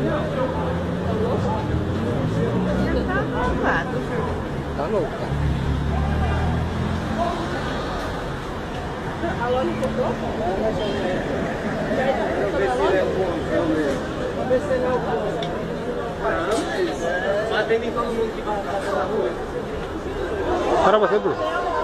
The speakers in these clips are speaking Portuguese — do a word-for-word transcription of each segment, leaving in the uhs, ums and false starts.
Tá louca. A loja comprou? Vamos ver se ele é o bom. Mas tem todo mundo que vai passar na rua. Para você, Bruno.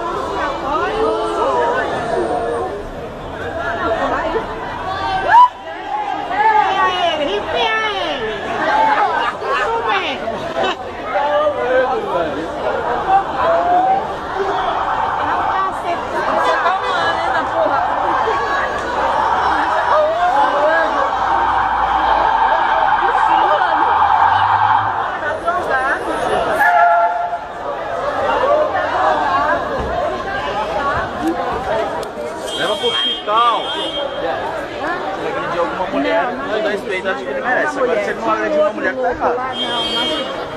Leva pro hospital. Se ele agredir alguma mulher, nós dois peitos, acho que ele merece. Agora, se ele não agredir uma mulher, tá errado.